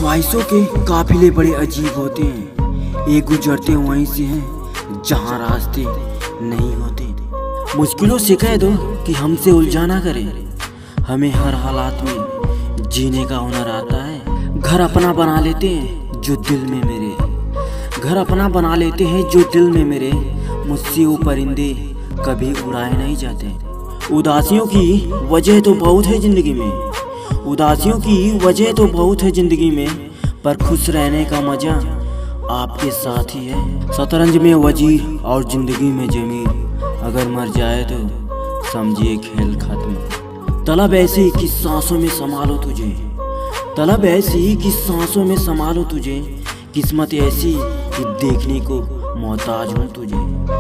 ख्वाहिशों के काफिले बड़े अजीब होते हैं, एक गुजरते वहीं से हैं जहाँ रास्ते नहीं होते। मुश्किलों से कह दो कि हमसे उलझा ना करें, हमें हर हालात में जीने का हुनर आता है। घर अपना बना लेते हैं जो दिल में मेरे, घर अपना बना लेते हैं जो दिल में मेरे। मुझसे वो परिंदे कभी उड़ाए नहीं जाते। उदासियों की वजह तो बहुत है जिंदगी में, उदासियों की वजह तो बहुत है जिंदगी में, पर खुश रहने का मजा आपके साथ ही है। शतरंज में वजीर और जिंदगी में जमीर, अगर मर जाए तो समझिए खेल खत्म। तलब ऐसी कि सांसों में संभालो तुझे, तलब ऐसी कि सांसों में संभालो तुझे, किस्मत ऐसी कि देखने को मोहताज हूँ तुझे।